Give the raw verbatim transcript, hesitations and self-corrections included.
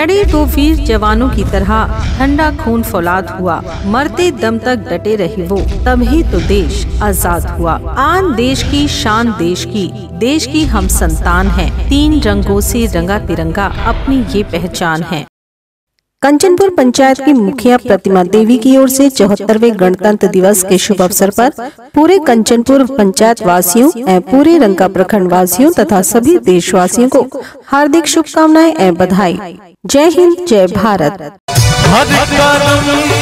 लड़े तो वीर जवानों की तरह, ठंडा खून फौलाद हुआ, मरते दम तक डटे रहे वो, तभी तो देश आजाद हुआ। आन देश की शान देश की, देश की हम संतान हैं, तीन रंगों से रंगा तिरंगा अपनी ये पहचान है। कंचनपुर पंचायत की मुखिया प्रतिमा देवी की ओर से चौहत्तरवें गणतंत्र दिवस के शुभ अवसर पर पूरे कंचनपुर पंचायत वासियों एवं पूरे रंका प्रखंड वासियों तथा सभी देशवासियों को हार्दिक शुभकामनाएं एवं बधाई। जय हिंद, जय भारत।